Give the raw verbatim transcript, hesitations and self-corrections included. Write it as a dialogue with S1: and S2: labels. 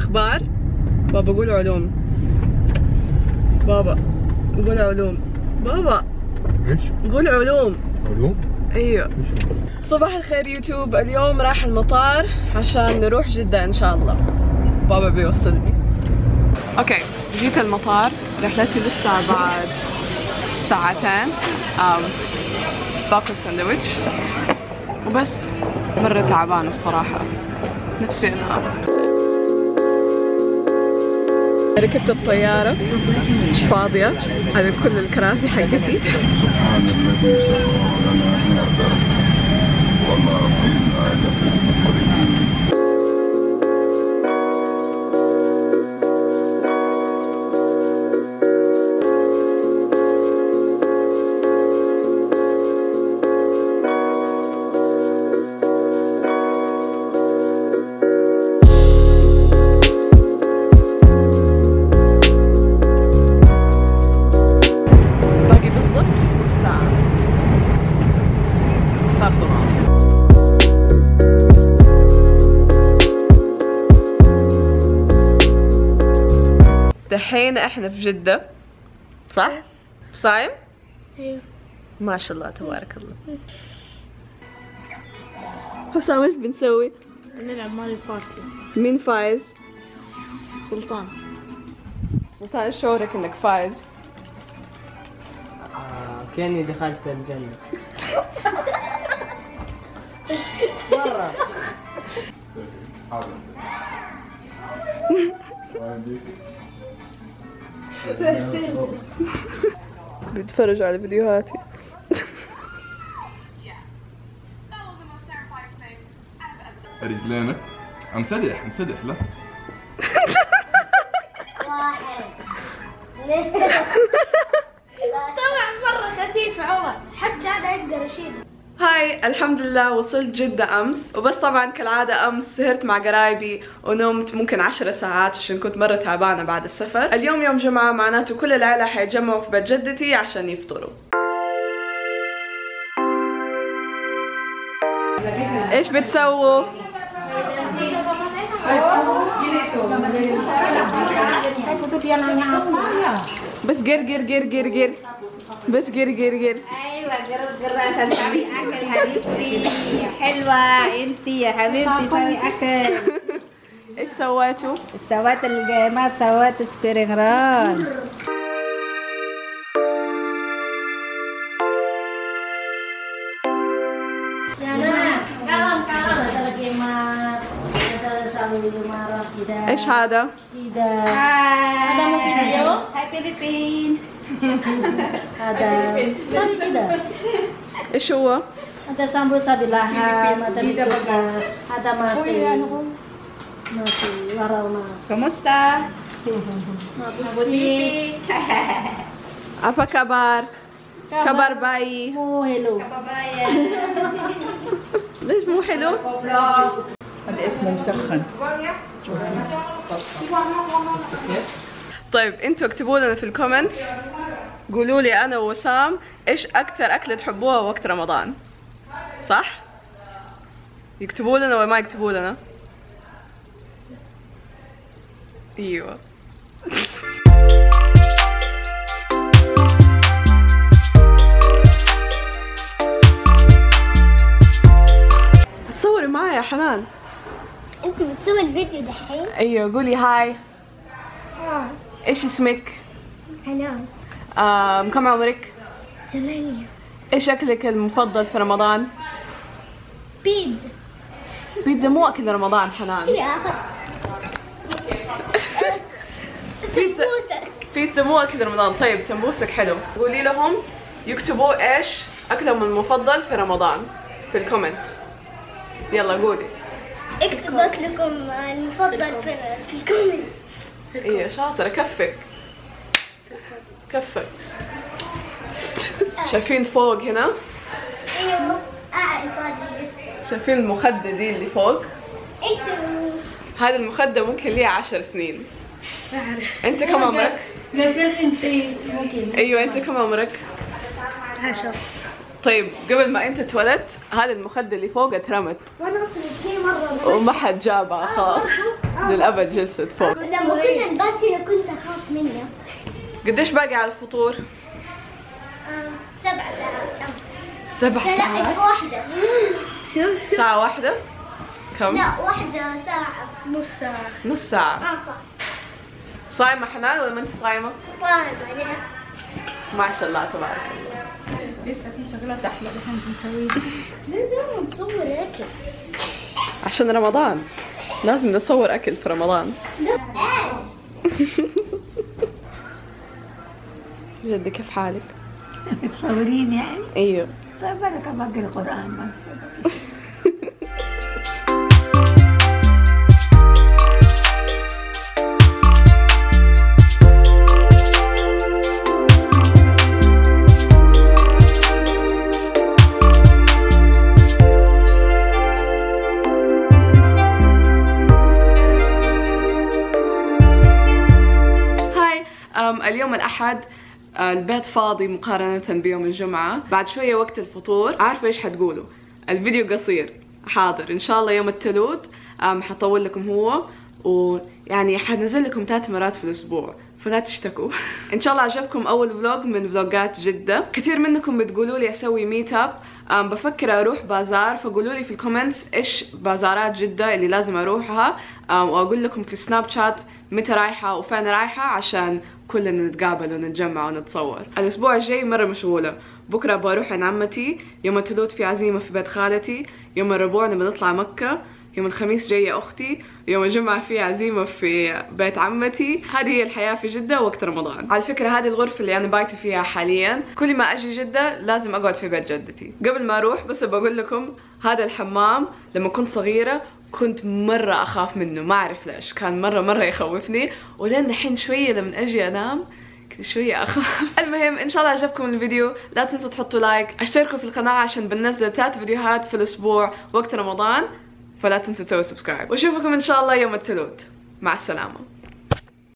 S1: اخبار؟ بابا قول علوم. بابا قول علوم. بابا
S2: ايش؟
S1: قول علوم.
S2: علوم؟
S1: ايوه. صباح الخير يوتيوب، اليوم راح المطار عشان نروح جدة ان شاء الله. بابا بيوصلني. اوكي جيت المطار، رحلتي لسه بعد ساعتين. أم باكل ساندويتش وبس، مرة تعبان الصراحة، نفسي انام. ركبت الطيارة فاضية، هذه كل الكراسي حقتي.
S2: سبحان الذي سخر لنا هذا وما كنا له مقرنين.
S1: دحين احنا في جدة صح؟ صايم؟
S3: ايوه
S1: ما شاء الله تبارك الله. حسام ايش بنسوي؟
S3: بنلعب ماريو بارتي.
S1: مين فايز؟
S3: سلطان.
S1: سلطان ايش شعورك انك فايز؟
S4: آه كأني دخلت الجنة. مرة.
S1: بيتفرج على فيديوهاتي.
S2: رجلينك انسدح انسدح لا
S3: واحد طبعا مرة خفيف عمر، حتى هذا يقدر يشيله.
S1: هاي الحمد لله وصلت جدة أمس، وبس طبعا كالعادة أمس سهرت مع قرايبي ونمت ممكن عشر ساعات عشان كنت مرة تعبانة بعد السفر. اليوم يوم جمعة، معناته كل العيلة حيتجمعوا في بيت جدتي عشان يفطروا. ايش بتسووا؟ بس قر قر قر قر قر بس قر قر قر.
S5: ايوه قر قر عشان تعملي اكل حبيبتي. حلوه انتي يا حبيبتي، سوي اكل.
S1: ايش سويتوا؟
S5: سويت الجيمات، سويت سبرينج رول.
S1: ايش هذا؟
S5: هذا فيديو. هاي فيلبين.
S6: هذا كده.
S1: ايش هو؟
S6: هذا سامبوسا باللحم، هذا بالكوكا، هذا ماسي ماسي ورانا.
S5: كموستا؟
S6: Putih.
S1: Apa kabar? Kabar baik.
S6: مو حلو.
S5: بابايا.
S1: ليش مو حلو؟
S7: هذا اسمه مسخن.
S1: طيب انتوا اكتبوا لنا في الكومنتس، قولوا لي انا ووسام ايش اكثر اكله تحبوها وقت رمضان؟ صح؟ يكتبوا لنا ولا ما يكتبوا لنا؟ ايوه. تصوري معي يا حنان.
S3: انت بتسوي الفيديو دحين؟
S1: ايوه قولي هاي.
S3: اه
S1: ايش اسمك؟
S3: حنان.
S1: آم كم عمرك؟
S3: ثمانية.
S1: ايش اكلك المفضل في رمضان؟
S3: بيتزا.
S1: بيتزا مو اكل رمضان حنان.
S3: يا
S1: بيتزا
S3: سمبوسك.
S1: بيتزا مو اكل رمضان. طيب سمبوسك حلو. قولي لهم يكتبوا ايش اكلهم المفضل في رمضان في الكومنتس. يلا قولي.
S3: اكتبوا اكلكم المفضل في في الكومنت.
S1: ايه شاطرة، كفك كفك. شايفين فوق هنا؟
S3: ايوه اعرف هذه لسه.
S1: شايفين المخدة دي اللي فوق؟
S3: اكتبوا.
S1: هذه المخدة ممكن ليها عشر سنين. انت كم عمرك؟
S6: قبل انت ممكن.
S1: ايوه انت كم عمرك؟
S3: عشرة.
S1: طيب قبل ما انت اتولدت هذا المخدة اللي فوق اترمت
S3: وانا صرت فيه مرة
S1: وما حد جابها خلاص للأبد جلست فوق.
S3: لما كنا نبات هنا كنت اخاف منه.
S1: قديش باقي على الفطور؟
S3: سبع ساعات.
S1: سبع
S3: لا
S1: ساعات؟
S3: واحدة. شوف
S1: ساعة واحدة؟ كم؟
S3: لا واحدة ساعة نص ساعة.
S1: نص ساعة.
S3: اه صح.
S1: صايمة حنان ولا ما انت صايمة؟
S3: صايمة.
S1: ما شاء الله تبارك الله.
S7: لسه في شغلات احلى الحين بنسويها.
S3: لازم نصور اكل.
S1: عشان رمضان لازم نصور أكل في رمضان. جدي كيف حالك؟
S8: تصورين يعني؟
S1: ايوه.
S8: طيب انا كمان بقرا القران بس.
S1: اليوم الأحد البيت فاضي مقارنة بيوم الجمعة. بعد شوية وقت الفطور. عارفة ايش حتقولوا؟ الفيديو قصير. حاضر ان شاء الله يوم الثلاث حطول لكم هو، ويعني حنزل لكم ثلاث مرات في الاسبوع فلا تشتكوا. ان شاء الله عجبكم اول فلوج من فلوجات جدة. كثير منكم بتقولوا لي اسوي ميت اب، بفكر اروح بازار، فقولوا لي في الكومنتس ايش بازارات جدة اللي لازم اروحها، واقول لكم في سناب شات متى رايحة وفين رايحة عشان كلنا نتقابل ونتجمع ونتصور. الاسبوع الجاي مرة مشغولة. بكرة بروح عند عمتي، يوم الثلاث في عزيمة في بيت خالتي، يوم الربوع نبي نطلع مكة، يوم الخميس جاية أختي، يوم الجمعة في عزيمة في بيت عمتي. هذه هي الحياة في جدة وقت رمضان. على فكرة هذه الغرفة اللي أنا بايتة فيها حاليا، كل ما أجي جدة لازم أقعد في بيت جدتي. قبل ما أروح بس بقول لكم هذا الحمام لما كنت صغيرة كنت مرة أخاف منه، ما أعرف ليش، كان مرة مرة يخوفني، ولين دحين شوية لما أجي أنام شوية أخاف. المهم إن شاء الله عجبكم الفيديو، لا تنسوا تحطوا لايك، اشتركوا في القناة عشان بننزل ثلاث فيديوهات في الأسبوع وقت رمضان، فلا تنسوا تسووا سبسكرايب، واشوفكم إن شاء الله يوم الثلاث. مع السلامة.